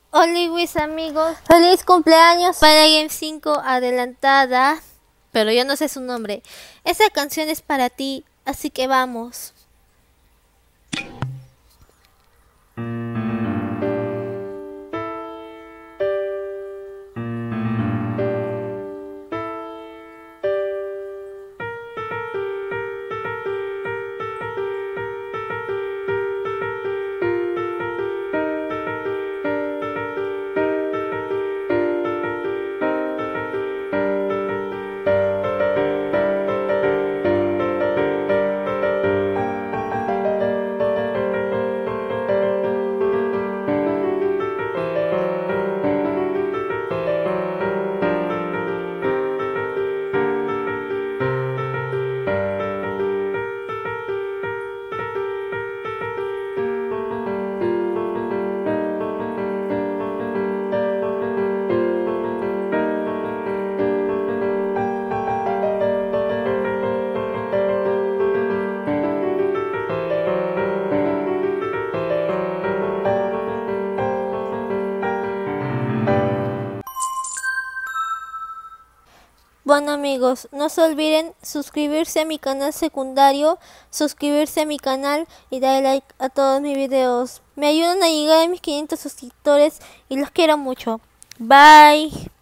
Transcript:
Hola mis amigos, ¡Feliz cumpleaños! para Game 5 adelantada, pero yo no sé su nombre. Esa canción es para ti, así que vamos. Bueno amigos, no se olviden suscribirse a mi canal secundario, suscribirse a mi canal y darle like a todos mis videos. Me ayudan a llegar a mis 500 suscriptores y los quiero mucho. Bye.